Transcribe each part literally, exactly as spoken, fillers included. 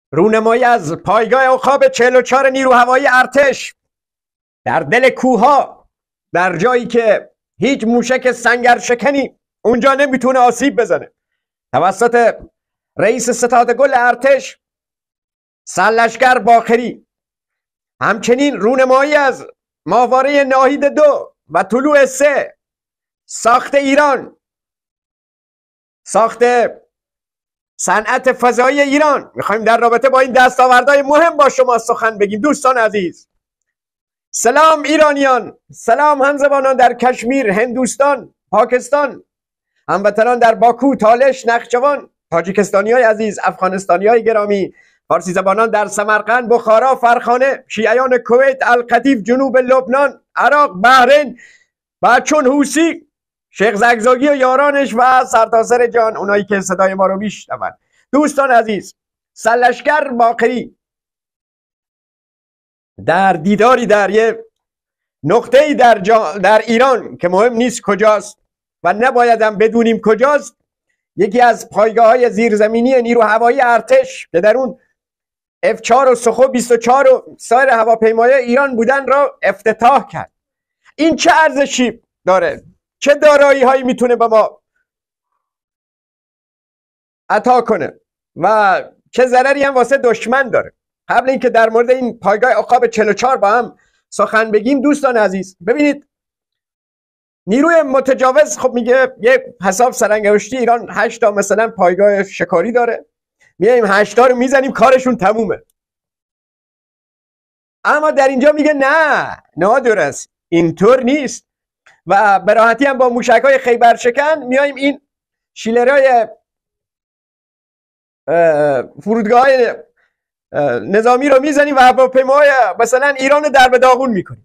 رونمایی از پایگاه عقاب چهل و چهار نیرو هوایی ارتش در دل کوهها، در جایی که هیچ موشک سنگرشکنی اونجا نمیتونه آسیب بزنه، توسط رئیس ستاد گل ارتش سرلشکر باقری. همچنین رونمایی از ماهواره ناهید دو و طلوع سه، ساخت ایران، ساخت صنعت فضایی ایران. میخوایم در رابطه با این دستاوردهای مهم با شما سخن بگیم. دوستان عزیز، سلام ایرانیان، سلام همزبانان در کشمیر، هندوستان، پاکستان، هموطنان در باکو، تالش، نخجوان، تاجیکستانی های عزیز، افغانستانی های گرامی، فارسی زبانان در سمرقند، بخارا، فرخانه، شیعیان کویت، القطیف، جنوب لبنان، عراق، بحرین و چون حوسی، شیخ زگزاگی و یارانش و سرتاسر جان اونایی که صدای ما رو میشنون. دوستان عزیز، سرلشکر باقری در دیداری در یه نقطه‌ای در, جا... در ایران که مهم نیست کجاست و نباید هم بدونیم کجاست، یکی از پایگاه‌های زیرزمینی نیرو هوایی ارتش که در اون اف چهار و سخو بیست و چهار و سایر هواپیمای ایران بودن را افتتاح کرد. این چه ارزشی داره؟ چه دارایی هایی میتونه به ما عطا کنه و چه ضرری هم واسه دشمن داره؟ قبل اینکه در مورد این پایگاه عقاب چهل و چهار با هم سخن بگیم، دوستان عزیز، ببینید نیروی متجاوز خب میگه یه حساب سرانگشتی ایران هشت تا مثلا پایگاه شکاری داره، میایم هشت تا رو میزنیم کارشون تمومه. اما در اینجا میگه نه، نادر است، اینطور نیست و به راحتی هم با موشک‌های خیبر شکن میایم این شیلرهای فرودگاه‌های نظامی رو میزنیم و هواپیماهای مثلا ایران رو در به داغون میکنیم.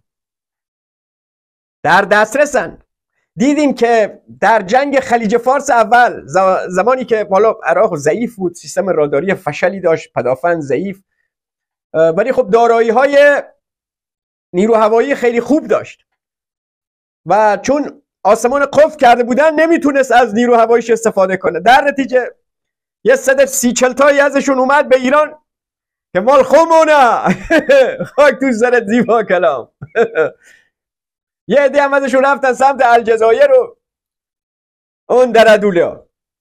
در دسترسن. دیدیم که در جنگ خلیج فارس اول، زمانی که بالا عراق ضعیف بود، سیستم راداری فشلی داشت، پدافند ضعیف، ولی خب دارایی های نیرو هوایی خیلی خوب داشت و چون آسمان قفل کرده بودن نمیتونست از نیرو هواییش استفاده کنه. در نتیجه یه صد سی چل تایی ازشون اومد به ایران که مال خمونه خاک تو سرت زیبا کلام. یه عده هم ازشون رفتن سمت الجزایر و اون درعدوله.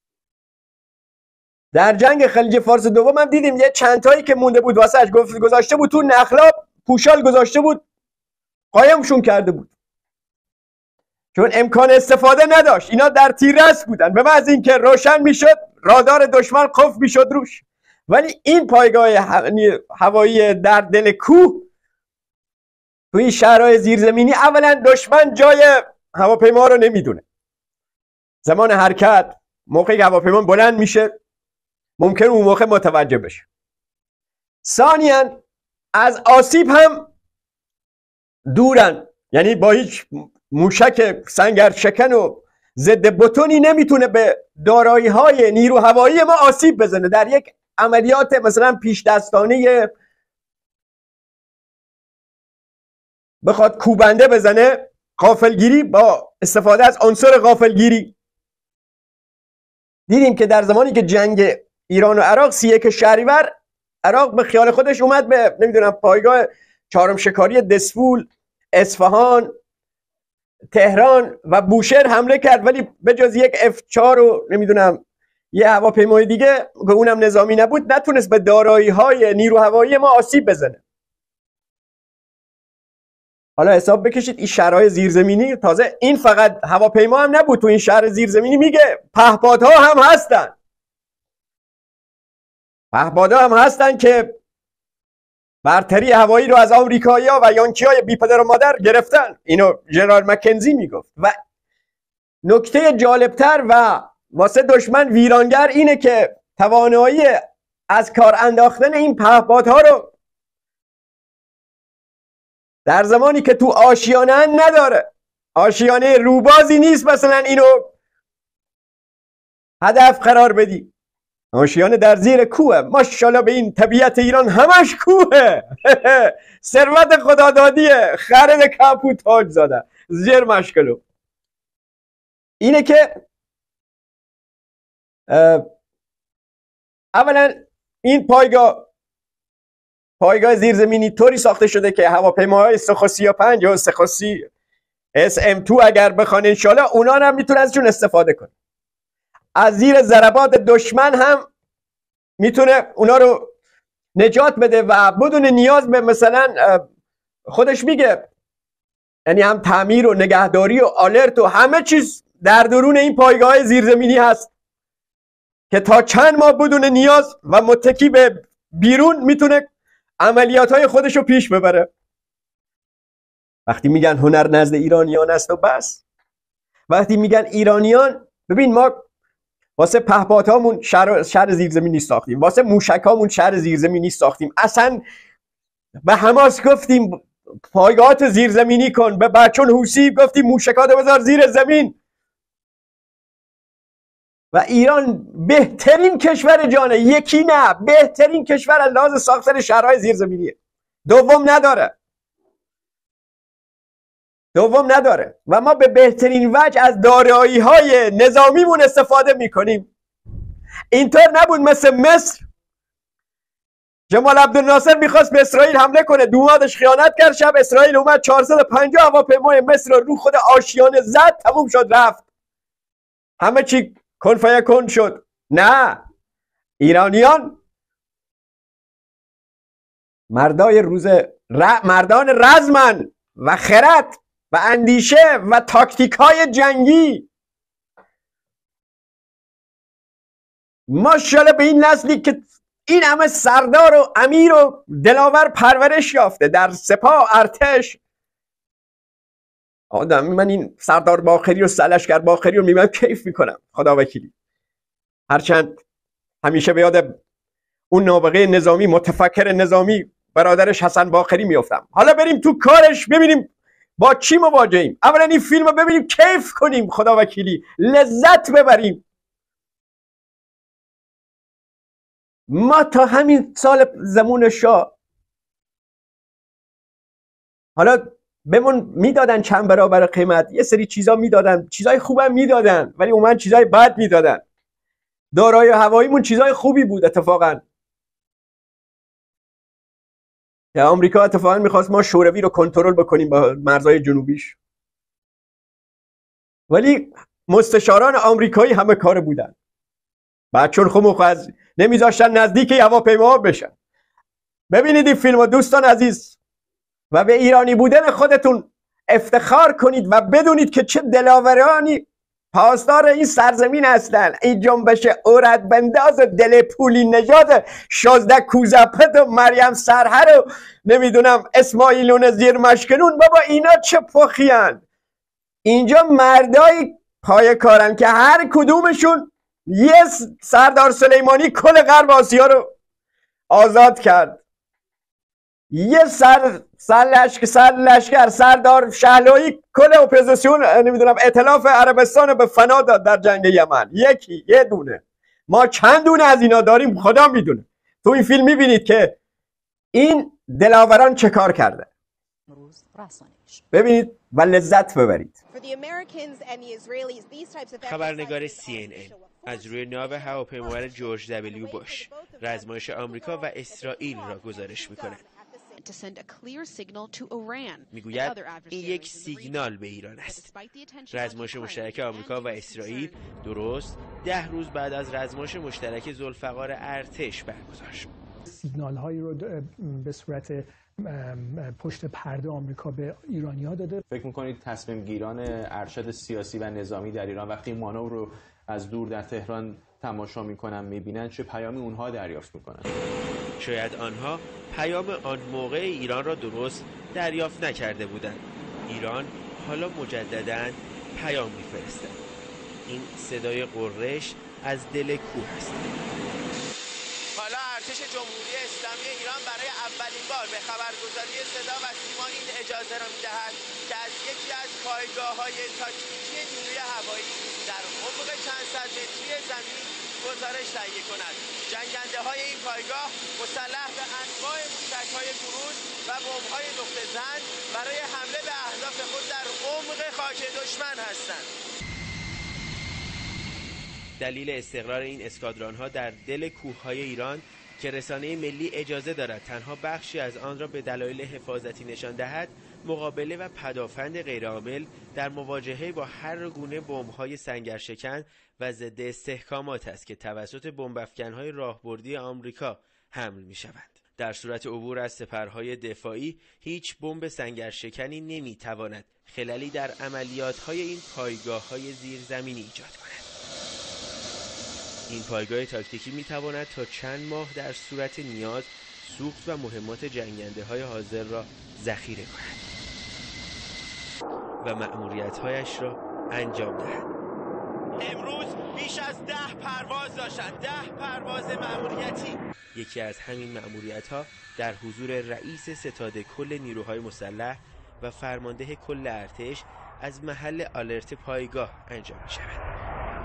در جنگ خلیج فارس دوم هم دیدیم یه چند تایی که مونده بود واسه گفت گذاشته بود تو نخلاب، پوشال گذاشته بود، قایمشون کرده بود چون امکان استفاده نداشت. اینا در تیررس بودن، به محض اینکه روشن میشد رادار دشمن قفل میشد روش. ولی این پایگاه هوایی در دل کوه توی شهرهای زیرزمینی، اولا دشمن جای هواپیما رو نمیدونه، زمان حرکت موقعی که هواپیما بلند میشه ممکن اون موقع متوجه بشه. ثانیاً از آسیب هم دورن، یعنی با هیچ موشک سنگرشکن و ضد بتونی نمیتونه به دارایی های نیرو هوایی ما آسیب بزنه. در یک عملیات مثلا پیش دستانه بخواد کوبنده بزنه، غافلگیری با استفاده از عنصر غافلگیری. دیدیم که در زمانی که جنگ ایران و عراق سی یک شهریور، عراق به خیال خودش اومد به نمیدونم پایگاه چهارم شکاری دسفول، اصفهان، تهران و بوشهر حمله کرد، ولی به جز یک اف چهار و نمیدونم یه هواپیمای دیگه که اونم نظامی نبود نتونست به دارایی های نیرو هوایی ما آسیب بزنه. حالا حساب بکشید این شهرهای زیرزمینی، تازه این فقط هواپیما هم نبود، تو این شهر زیرزمینی میگه پهپادها هم هستن، پهپادها هم هستن که برتری هوایی رو از آمریکایی‌ها و یانکی‌های بی پدر و مادر گرفتن. اینو ژنرال مکنزی میگفت. و نکته جالبتر و واسه دشمن ویرانگر اینه که توانایی از کار انداختن این پهپادها رو در زمانی که تو آشیانه نداره، آشیانه روبازی نیست مثلا اینو هدف قرار بدی، آشیانه در زیر کوه. ماشاءالله به این طبیعت ایران همش کوه. ثروت خدادادیه، خرد کپو تاج زاده زیر مشکلو. اینه که اولا این پایگاه پایگاه زیرزمینی طوری ساخته شده که هواپیماهای سخو سی و پنج یا سخو سی اس ام دو اگر بخوان انشالله اونا هم میتونه ازشون استفاده کنه. از زیر ضربات دشمن هم میتونه اونا رو نجات بده و بدون نیاز به مثلا خودش میگه یعنی هم تعمیر و نگهداری و آلرت و همه چیز در درون این پایگاه زیرزمینی هست که تا چند ماه بدون نیاز و متکی به بیرون میتونه عملیات های خودش رو پیش ببره. وقتی میگن هنر نزد ایرانیان است و بس، وقتی میگن ایرانیان، ببین ما واسه پهپادهامون شهر, شهر زیرزمینی ساختیم، واسه موشکامون شهر زیرزمینی ساختیم، اصلا به حماس گفتیم پایگاهات زیرزمینی کن، به بچون حوثی گفتیم موشکات بذار زیر زمین. و ایران بهترین کشور جانه، یکی نه بهترین کشور از لحاظ ساختن شهرهای زیرزمینیه، دوم نداره دوم نداره و ما به بهترین وجه از دارایی های نظامیمون استفاده میکنیم. اینطور نبود مثل مصر، جمال عبدالناصر میخواست به اسرائیل حمله کنه، دومادش خیانت کرد، شب اسرائیل اومد چهارصد و پنجاه هواپیمای مصر رو رو خود آشیانه زد، تموم شد رفت، همه چی کن فیکون شد. نه، ایرانیان مردای روز ر... مردان رزمن و خرد و اندیشه و تاکتیک های جنگی. ماشاءالله به این نسلی که این همه سردار و امیر و دلاور پرورش یافته در سپاه ارتش. آدم من این سردار باقری و سلشگر باقری رو میبینم کیف میکنم خدا وکیلی، هرچند همیشه به یاد اون نابغه نظامی متفکر نظامی برادرش حسن باقری میافتم. حالا بریم تو کارش ببینیم با چی مواجهیم. اولا این فیلم رو ببینیم کیف کنیم خدا وکیلی، لذت ببریم. ما تا همین سال زمون شاه حالا بهمون میدادن چند برابر قیمت، یه سری چیزا میدادن، چیزای خوبم میدادن ولی اومدن چیزای بد میدادن. دارایی هواییمون چیزای خوبی بود اتفاقا. یا آمریکا اتفاقا میخواست ما شوروی رو کنترل بکنیم با مرزهای جنوبیش، ولی مستشاران آمریکایی همه کار بودن، بعد چون خموخ از نمیذاشتن نزدیک هواپیماها بشن. ببینید این فیلمو دوستان عزیز و به ایرانی بودن خودتون افتخار کنید و بدونید که چه دلاورانی پاسدار این سرزمین هستن. این جنبش اورد بنداز و دل پولی نژاد شازده کوزپت و مریم سرهر و نمیدونم اسماعیلون زیر مشکنون، بابا اینا چه پخیان. اینجا مردای پای کارن که هر کدومشون یه سردار سلیمانی کل غرب آسیا رو آزاد کرد، یه سر سر لشکر سر لشکر سردار شهلایی کل اپوزیسیون نمیدونم ائتلاف عربستان رو به فنا داد در جنگ یمن. یکی یه دونه، ما چند دونه از اینا داریم خدا میدونه. تو این فیلم میبینید که این دلاوران چه کار کرده، ببینید و لذت ببرید. خبرنگار سی ان ان از روی ناو هواپیمابر جورج دبلیو بوش رزمایش آمریکا و اسرائیل را گزارش می‌کند. میگوید این یک سیگنال به ایران است. رزمایش مشترک آمریکا و اسرائیل درست ده روز بعد از رزمایش مشترک ذوالفقار ارتش برگزار شد. سیگنال هایی رو به صورت پشت پرده آمریکا به ایرانی‌ها داده. فکر می‌کنید تصمیم گیران ارشد سیاسی و نظامی در ایران وقتی مانور رو از دور در تهران تماشا میکنن میبینن چه پیامی اونها دریافت میکنن؟ شاید آنها پیام آن موقع ایران را درست دریافت نکرده بودند. ایران حالا مجدداً پیام میفرسته. این صدای قررش از دل کوه است. حالا ارتش جمهوری اسلامی ایران برای اولین بار به خبرگزاری صدا و سیما این اجازه را میدهد که از یکی از پایگاه‌های تاکتیکی نیروی هوایی در افق چند صد متری زمین گزارش تهیه کند. جنگنده‌های این پایگاه مسلح به انواع موشک‌های کروز و بمب‌های نقطه زن برای حمله به اهداف خود در عمق خاک دشمن هستند. دلیل استقرار این اسکادران‌ها در دل کوه‌های ایران که رسانه ملی اجازه دارد تنها بخشی از آن را به دلایل حفاظتی نشان دهد، مقابله و پدافند غیرعامل در مواجهه با هر گونه بمب‌های سنگرشکن و ضد استحکامات است که توسط بمب‌افکن‌های راهبردی آمریکا حمل می‌شوند. در صورت عبور از سپرهای دفاعی، هیچ بمب سنگرشکنی نمی‌تواند خللی در عملیات‌های این پایگاه‌های زیرزمینی ایجاد کند. این پایگاه تاکتیکی می‌تواند تا چند ماه در صورت نیاز سوخت و مهمات جنگنده‌های حاضر را ذخیره کند و مأموریت‌هایش را انجام دهد. امروز بیش از ده پرواز داشتند، ده پرواز مأموریتی. یکی از همین مأموریت‌ها در حضور رئیس ستاد کل نیروهای مسلح و فرمانده کل ارتش از محل آلرت پایگاه انجام می‌شود.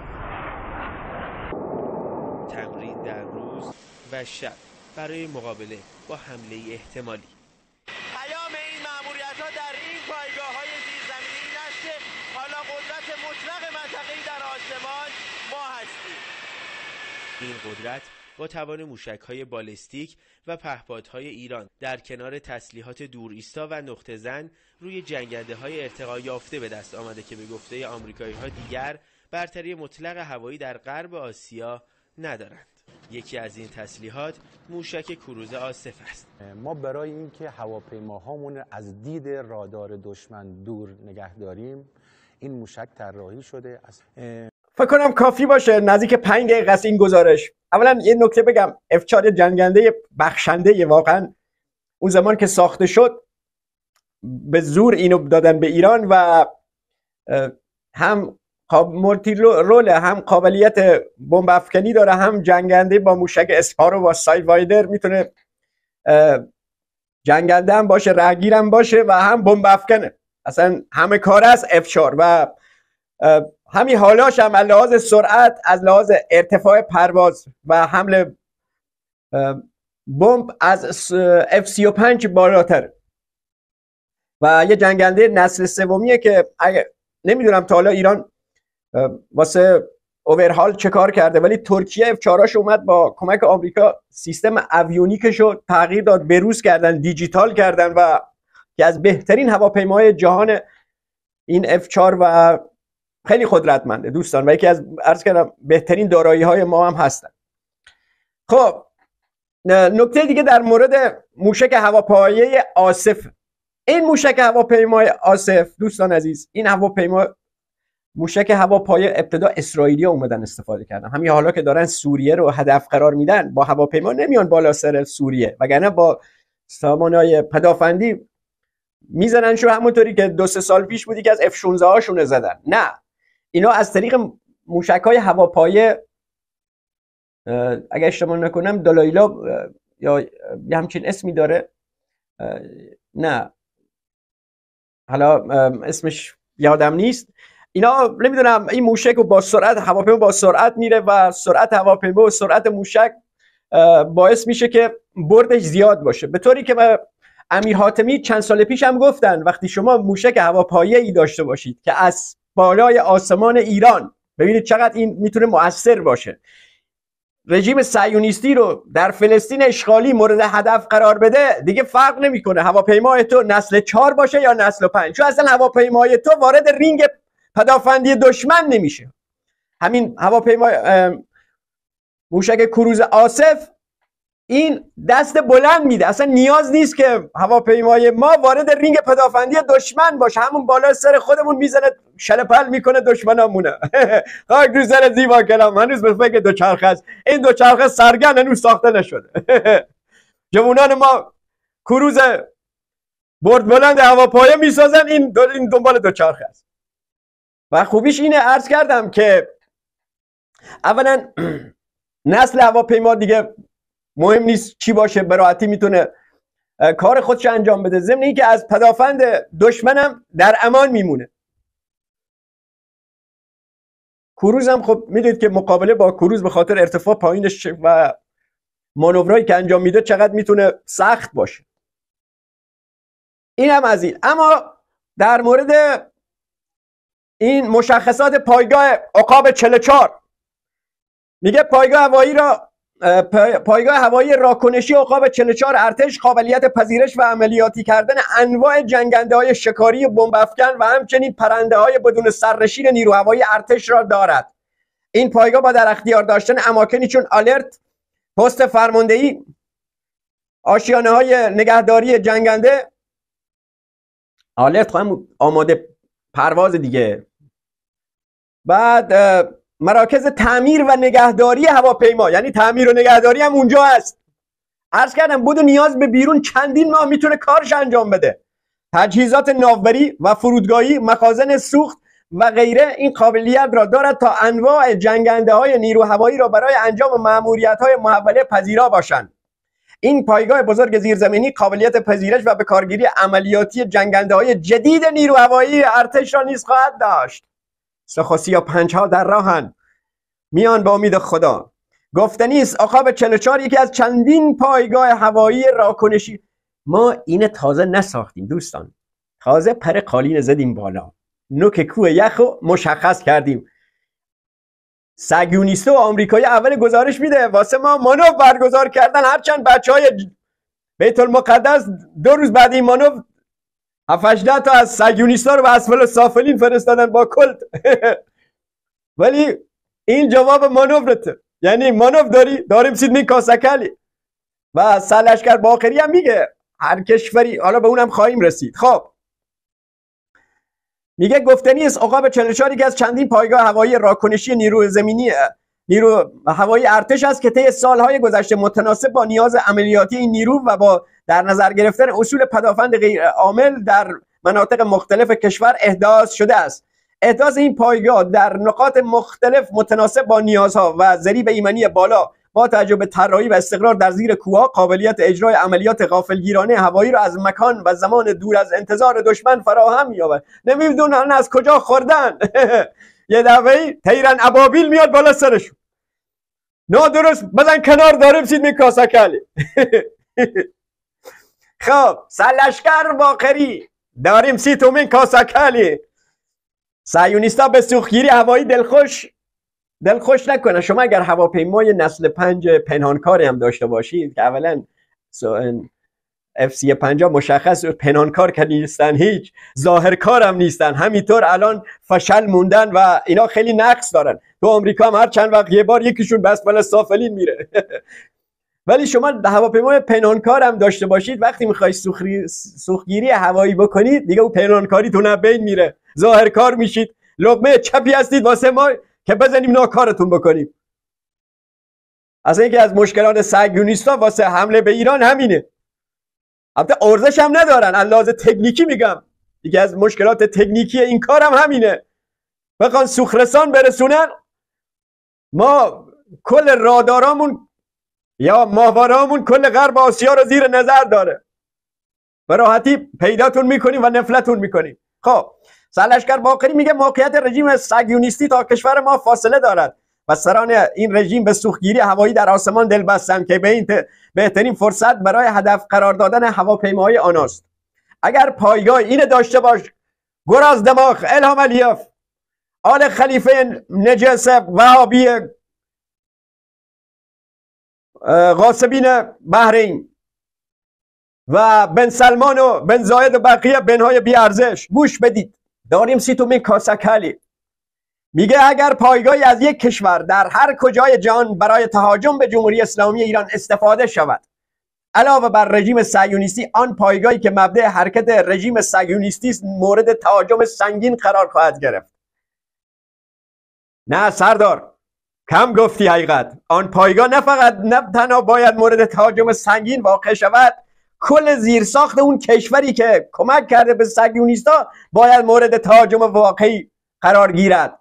تمرین در روز و شب برای مقابله با حمله احتمالی. پیام این مأموریت‌ها در این پایگاه‌های زیرزمینی این است که حالا قدرت مطلق منطقه‌ای در آسمان ما هستیم. این قدرت با توان موشک‌های بالستیک و پهپادهای ایران در کنار تسلیحات دور ایستا و نقطه زن روی جنگنده‌های ارتقا یافته به دست آمده که به گفته آمریکایی‌ها دیگر برتری مطلق هوایی در غرب آسیا ندارند. یکی از این تسلیحات موشک کروز آصف است. ما برای اینکه هواپیماهامون از دید رادار دشمن دور نگه داریم این موشک طراحی شده. از فکر کنم کافی باشه نزدیک پنج دقیقه است این گزارش. اولا یه نکته بگم، اف چهار جنگنده بخشنده واقعا. اون زمان که ساخته شد به زور اینو دادن به ایران و هم مولتی رول، هم قابلیت بمب افکنی داره، هم جنگنده با موشک اسپارو و ساید وایدر میتونه جنگنده هم باشه، رهگیر هم باشه و هم بمب افکنه. اصلا همه کار است اف چهار و همین حالاش هم از لحاظ سرعت، از لحاظ ارتفاع پرواز و حمل بمب از اف سی و پنج بالاتر و یه جنگنده نسل سومیه که اگه نمیدونم تا حالا ایران واسه اوورهال چه کار کرده، ولی ترکیه اف چهار اومد با کمک آمریکا سیستم اویونیکش رو تغییر داد، بروز کردن، دیجیتال کردن و که از بهترین هواپیماهای جهان این اف چهار و خیلی قدرتمنده دوستان و یکی از عرض کردم بهترین دارایی های ما هم هستن. خب نکته دیگه در مورد موشک هواپایه آصف. این موشک هواپیمای آصف دوستان عزیز، این هواپیما موشک هواپایه ابتدا اسرائیلی ها اومدن استفاده کردن. همین حالا که دارن سوریه رو هدف قرار میدن با هواپیما نمیان بالا سر سوریه، وگرنه با سامانهای پدافندی میزنن شو، همونطوری که دو سه سال پیش بودی که از اف شانزده هاشون زدن. نه، اینا از طریق موشک‌های هواپایه، اگه اشتباه نکنم دالایلا یا یه همچین اسمی داره، نه حالا اسمش یادم نیست، اینا نمیدونم این موشک رو با سرعت هواپیما با سرعت میره و سرعت هواپیما و سرعت موشک باعث میشه که بردش زیاد باشه، به طوری که امیر حاتمی چند سال پیش هم گفتن وقتی شما موشک هواپایه ای داشته باشید که از بالای آسمان ایران، ببینید چقدر این میتونه مؤثر باشه، رژیم صهیونیستی رو در فلسطین اشغالی مورد هدف قرار بده، دیگه فرق نمیکنه هواپیمای تو نسل چهار باشه یا نسل پنج، چون اصلا هواپیمای تو وارد رینگ پدافندی دشمن نمیشه. همین هواپیمای موشک کروز آصف این دست بلند میده، اصلا نیاز نیست که هواپیمای ما وارد رینگ پدافندی دشمن باشه، همون بالا سر خودمون میزنه شلپل میکنه دشمنامونه. خاک رو سر زیبا کلام، هنوز به فکر دوچرخه است، این دوچرخه سرگن هنوز ساخته نشده. جوانان ما کروز برد بلند هواپایه میسازن، این دو این دنبال دوچرخه است. و خوبیش اینه، عرض کردم که اولا نسل هواپیما دیگه مهم نیست چی باشه، به راحتی میتونه کار خودش انجام بده، ضمن اینکه از پدافند دشمنم در امان میمونه. کروز هم خب میدونید که مقابله با کروز به خاطر ارتفاع پایینش و مانورایی که انجام میده چقدر میتونه سخت باشه. این هم از این. اما در مورد این مشخصات پایگاه عقاب چهل و چهار میگه پایگاه هوایی را پایگاه هوایی راکنشی عقاب چهل و چهار ارتش قابلیت پذیرش و عملیاتی کردن انواع جنگنده های شکاری بمب افکن و همچنین پرنده های بدون سرنشین نیرو هوایی ارتش را دارد. این پایگاه با در اختیار داشتن اماکنی چون آلرت، پست فرماندهی، آشیانه های نگهداری جنگنده، آلرت هم آماده پرواز دیگه، بعد مراکز تعمیر و نگهداری هواپیما، یعنی تعمیر و نگهداری هم اونجا هست. عرض کردم بدون نیاز به بیرون چندین ماه میتونه کارش انجام بده. تجهیزات ناوبری و فرودگاهی، مخازن سوخت و غیره این قابلیت را دارد تا انواع جنگنده های نیرو هوایی را برای انجام مأموریت های محوله پذیرا باشند. این پایگاه بزرگ زیرزمینی قابلیت پذیرش و به کارگیری عملیاتی جنگنده های جدید نیرو هوایی ارتش را نیز خواهد داشت. سخوسی یا پنج ها در راهن، میان با امید خدا. گفتنی است عقاب چهل و چهار یکی از چندین پایگاه هوایی راکنشی. ما این تازه نساختیم دوستان، تازه پر قالین زدیم بالا، نوک کوه یخ رو مشخص کردیم. صهیونیست و آمریکایی اول گزارش میده واسه ما مانور برگزار کردن، هرچند بچه های بیت المقدس دو روز بعد این مانور هفت هجده تا از صهیونیستا رو به اسفل سافلین فرستادن با کلت. ولی این جواب مانورته، یعنی مانور داری داریم سیدنی کاسکلی. و سرلشکر باقری هم میگه هر کشوری، حالا به اونم خواهیم رسید. خب میگه گفتنی است عقاب چهل و چهار یکی از چندین پایگاه هوایی راکنشی نیرو زمینی نیرو هوایی ارتش است که طی سالهای گذشته متناسب با نیاز عملیاتی این نیرو و با در نظر گرفتن اصول پدافند غیر عامل در مناطق مختلف کشور احداث شده است. احداث این پایگاه در نقاط مختلف متناسب با نیازها و ضریب ایمنی بالا با توجه به طراحی و استقرار در زیر کوهها قابلیت اجرای عملیات غافلگیرانه هوایی را از مکان و زمان دور از انتظار دشمن فراهم می‌یابد. نمی‌دونن از کجا خوردن. یه دفعه تیرن ابابیل میاد بالا سرشون، نادرست بزن کنار داریم سید میکاسکلی. خب سرلشکر باقری داریم سیتومین کاسکلی. صهیونیستا به سوختگیری هوایی دلخوش دلخوش نکنه. شما اگر هواپیمای نسل پنج پنهانکاری هم داشته باشید که اولا اف سی پنجاه مشخص پنهانکار که نیستن، هیچ ظاهرکار هم نیستن، همینطور الان فشل موندن و اینا خیلی نقص دارن. تو آمریکا هم هر چند وقت یه بار یکیشون بس بالا سافلین میره. ولی شما هواپیمای پنهانکار هم داشته باشید، وقتی میخوای سوختگیری هوایی بکنید دیگه اون پنهانکاریتون از بین میره، ظاهرکار میشید، لقمه چپی هستید واسه ما که بزنیم ناکارتون بکنیم. اصلا یکی از مشکلات صهیونیستا واسه حمله به ایران همینه. البته ارزش هم ندارن، علاوه تکنیکی میگم، یکی از مشکلات تکنیکی این کار هم همینه. بخوان سوخترسان برسونن، ما کل رادارامون یا ماهوارهامون کل غرب آسیا رو زیر نظر داره، به راحتی پیداتون میکنیم و نفلتون میکنیم. خب سرلشکر باقری میگه موقعیت رژیم صهیونیستی تا کشور ما فاصله دارد و سران این رژیم به سوختگیری هوایی در آسمان دل بستند که به این بهترین فرصت برای هدف قرار دادن هواپیماهای آناست. اگر پایگاه اینه داشته باش، گراز دماغ، الهام علیف، آل خلیفه نجس وهابی غاصبین بحرین و بن سلمان و بن زاید و بقیه بنهای بی ارزش، گوش بدید. داریم سیتومین کاسکلی میگه اگر پایگاهی از یک کشور در هر کجای جهان برای تهاجم به جمهوری اسلامی ایران استفاده شود، علاوه بر رژیم صهیونیستی، آن پایگاهی که مبدأ حرکت رژیم صهیونیستی است مورد تهاجم سنگین قرار خواهد گرفت. نه سردار، کم گفتی حقیقت. آن پایگاه نه فقط نه تنها باید مورد تهاجم سنگین واقع شود، کل زیرساخت اون کشوری که کمک کرده به صهیونیستا باید مورد تهاجم واقعی قرار گیرد.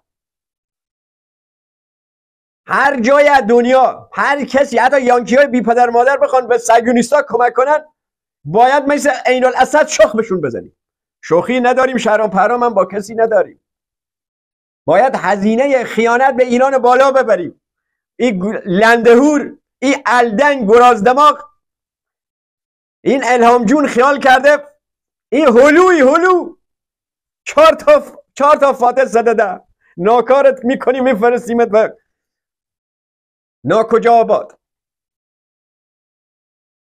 هر جای دنیا هر کسی، حتی یانکی های بی پدر مادر بخوان به صهیونیستا کمک کنن، باید مثل عین الاسد شخ بهشون بزنیم. شوخی نداریم، شرم پرام هم با کسی نداریم. باید هزینه خیانت به ایران بالا ببریم. این لندهور، این الدنگ گرازدماغ، این الهام جون خیال کرده این هلوی هلو چهار تا چهار تا فاتح زده ده ناکارت میکنیم میفرستیمت به ناکجا آباد.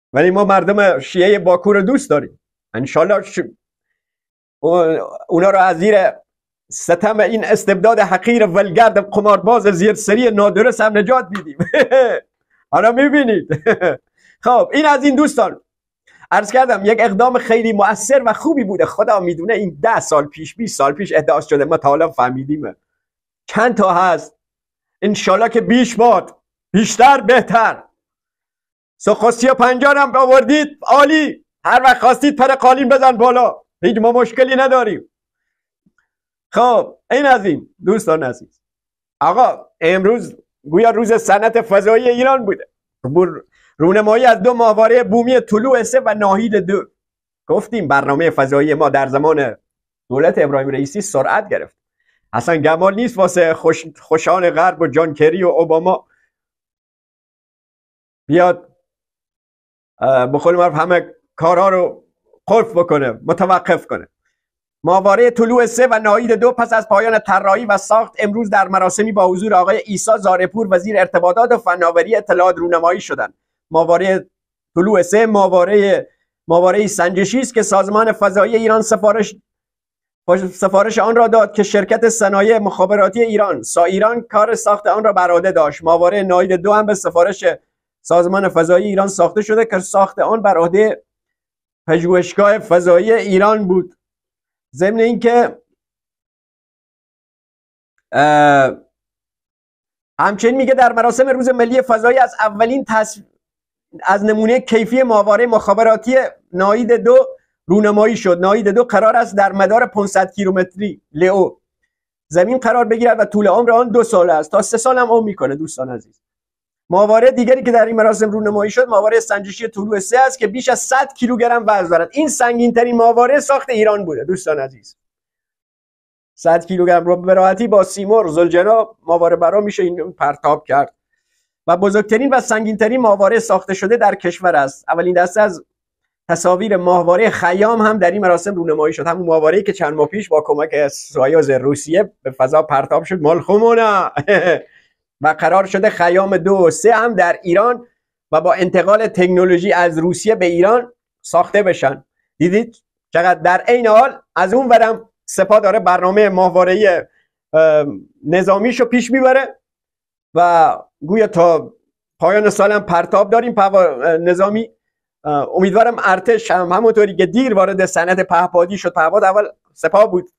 ولی ما مردم شیعه باکو رو دوست داریم. انشالله ش... اونا رو از زیر ستم این استبداد حقیر ولگرد قمارباز زیر سری نادرست هم نجات میدیم. حالا میبینید. خب این از این دوستان. عرض کردم یک اقدام خیلی مؤثر و خوبی بوده. خدا میدونه این ده سال پیش بیست سال پیش احداث شده، ما تا حالا فهمیدیم چند تا هست. انشالله که بیش باد، بیشتر بهتر. سخستی و پنجان هم آوردید عالی، هر وقت خواستید پر قالین بزن بالا، هیچ ما مشکلی نداریم. خب این از این دوستان عزیز. آقا امروز گویا روز صنعت فضایی ایران بوده. رونمایی از دو ماهواره بومی طلوع سه و ناهید دو. گفتیم برنامه فضایی ما در زمان دولت ابراهیم رئیسی سرعت گرفت. اصلا گمان نیست واسه خوش، خوشان غرب و جان کری و اوباما بیاد به قول معروف همه کارها رو قفل بکنه، متوقف کنه. ماهواره طلوع سه و ناهید دو پس از پایان طراحی و ساخت امروز در مراسمی با حضور آقای عیسی زارپور وزیر ارتباطات و فناوری اطلاعات رونمایی شدند. ماهواره طلوع سه ماهواره ماهواره سنجشی است که سازمان فضایی ایران سفارش سفارش آن را داد که شرکت صنایع مخابراتی ایران سا ایران کار ساخت آن را بر عهده داشت. ماهواره ناهید دو هم به سفارش سازمان فضایی ایران ساخته شده که ساخت آن بر عهده پژوهشگاه فضایی ایران بود. ضمن اینکه همچنین میگه در مراسم روز ملی فضایی از اولین تص... از نمونه کیفی ماهواره مخابراتی ناهید دو رونمایی شد. ناهید دو قرار است در مدار پانصد کیلومتری لئو زمین قرار بگیرد و طول عمر آن دو سال است، تا سه سال هم عمر میکنه. دوستان عزیز، ماهواره دیگری که در این مراسم رونمایی شد ماهواره سنجشی طلوع سه است که بیش از صد کیلوگرم وزن دارد. این سنگین ترین ماهواره ساخت ایران بوده. دوستان عزیز، صد کیلوگرم رو به راحتی با سیمرغ ذوالجناح ماهواره برا میشه این پرتاب کرد و بزرگترین و سنگین ترین ماهواره ساخته شده در کشور است. اولین دسته از تصاویر ماهواره خیام هم در این مراسم رونمایی شد. همون ماهواره‌ای که چند ماه پیش با کمک سویوز روسیه به فضا پرتاب شد، مال خمونه. و قرار شده خیام دو و سه هم در ایران و با انتقال تکنولوژی از روسیه به ایران ساخته بشن. دیدید چقدر در عین حال از اون ورم سپاه داره برنامه ماهواره نظامیشو پیش میبره و گویا تا پایان سال هم پرتاب داریم نظامی. امیدوارم ارتش هم همونطوری که دیر وارد صنعت پهپادی شد، پهپاد اول سپاه بود،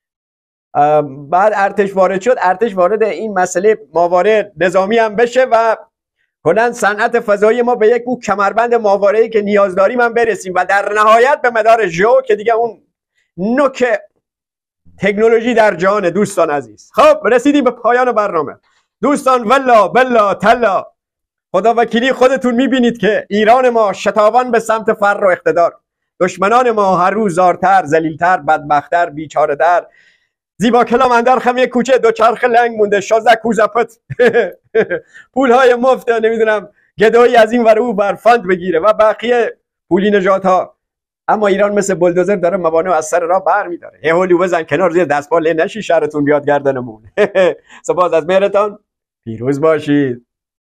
بعد ارتش وارد شد، ارتش وارد این مسئله ماهواره نظامی هم بشه و کنن صنعت فضایی ما به یک اون کمربند ماهواره‌ای که نیاز داریم هم برسیم و در نهایت به مدار ژئو که دیگه اون نوک تکنولوژی در جهان. دوستان عزیز، خب رسیدیم به پایان برنامه. دوستان والله بالله تلا خدا وکیلی خودتون میبینید که ایران ما شتابان به سمت فر و اقتدار، دشمنان ما هر روز زارتر، ذلیلتر، بدبختتر، بیچاره‌تر. زیبا کلام اندر خم کوچه دوچرخه لنگ مونده، شازده کوزپت پولهای مفت نمیدونم گدایی از این ور او بر فاند بگیره و بقیه پولی نجات ها. اما ایران مثل بلدوزر داره موانع از سر راه بر میداره. یه هولی بزن کنار، زیر دستپا له نشی، شهرتون بیاد گردنمون. سپاس از مهرتان، پیروز باشید.